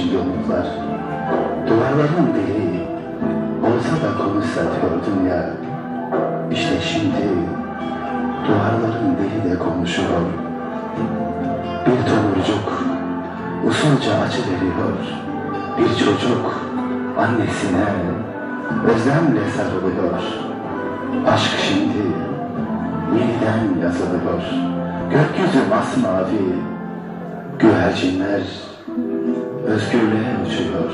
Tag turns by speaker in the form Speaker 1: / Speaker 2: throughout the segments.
Speaker 1: şimdi umutlar. Duvarların dili olsa da konuşsa diyordun ya. İşte şimdi duvarların dili de konuşuyor. Bir tomurcuk usulca acı veriyor. Bir çocuk annesine özlemle sarılıyor. Aşk şimdi yeniden yazılıyor. Gökyüzü masmavi, güvercinler özgürlüğe uçuyor.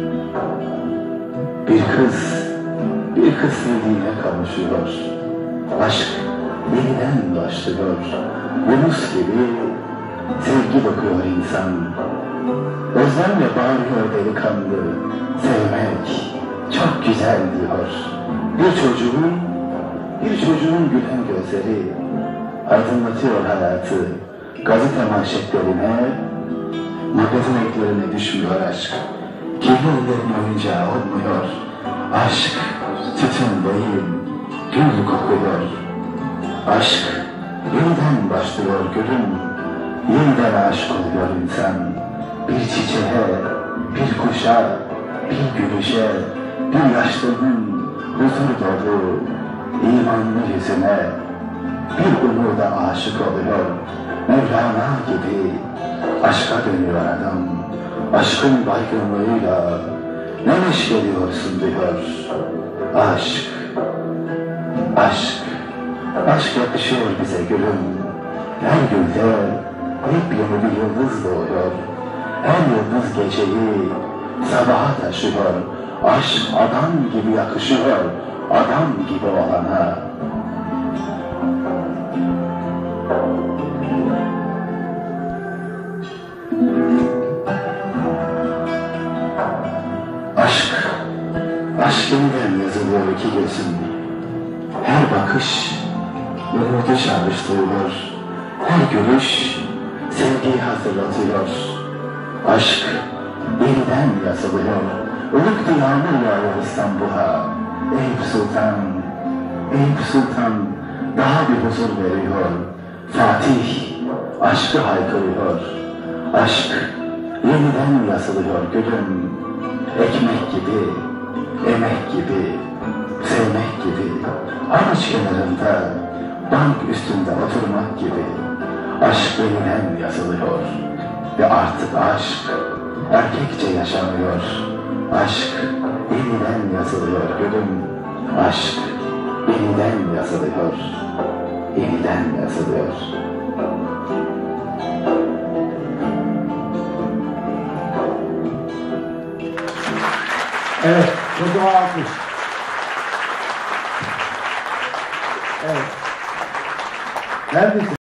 Speaker 1: Bir kız sevdiğine kavuşuyor. Aşk yeniden başlıyor. Yunus gibi sevgi dokuyor insan. Özlemle bağırıyor delikanlı. Sevmek çok güzel diyor. Bir çocuğun gülen gözleri aydınlatıyor hayatı. Gazete manşetlerine, magazin eklerine düşmüyor aşk. Kirli ellerin oyuncağı olmuyor. Aşk tütün değil, gül kokuyor. Aşk yeniden başlıyor gülüm. Yeniden aşık oluyor insan. Bir çiçeğe, bir kuşa, bir gülüşe, bir yaşlının huzur dolu, imanlı yüzüne, bir umuda aşık oluyor. Mevlana gibi aşka dönüyor adam. Aşkın baygınlığıyla ne neşgeliyorsun diyor. Aşk, aşk, aşk yakışıyor bize gülüm. Her gülde yepyeni bir yıldız doğuyor. Her yıldız geceyi sabaha taşıyor. Aşk adam gibi yakışıyor, adam gibi olana. Aşk yeniden yazılıyor iki gözüm. Her bakış umudu çağrıştırıyor. Her gülüş sevgiyi hatırlatıyor. Aşk yeniden yazılıyor. Ilık yağmur yağıyor İstanbul'a. Eyüp Sultan, Eyüp Sultan daha bir huzur veriyor. Fatih aşkı haykırıyor. Aşk yeniden yazılıyor gülüm. Ekmek gibi, emek gibi, sevmek gibi, ağaç kenarında, bank üstünde oturmak gibi. Aşk yeniden yazılıyor ve artık aşk erkekçe yaşanıyor. Aşk yeniden yazılıyor gülüm. Aşk yeniden yazılıyor, yeniden yazılıyor.
Speaker 2: Evet, kocaman alkış. Evet. Neredesin?